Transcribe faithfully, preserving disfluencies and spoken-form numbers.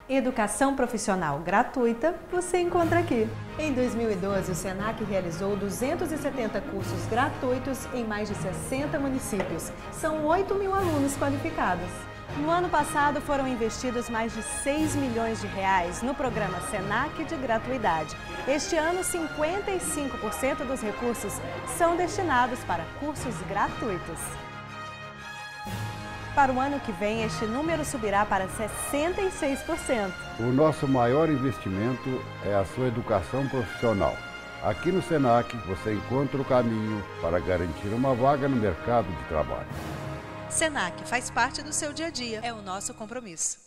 Educação profissional gratuita você encontra aqui. Em dois mil e doze, o Senac realizou duzentos e setenta cursos gratuitos em mais de sessenta municípios. São oito mil alunos qualificados. No ano passado, foram investidos mais de seis milhões de reais no programa Senac de gratuidade. Este ano, cinquenta e cinco por cento dos recursos são destinados para cursos gratuitos. Para o ano que vem, este número subirá para sessenta e seis por cento. O nosso maior investimento é a sua educação profissional. Aqui no Senac, você encontra o caminho para garantir uma vaga no mercado de trabalho. Senac faz parte do seu dia a dia, é o nosso compromisso.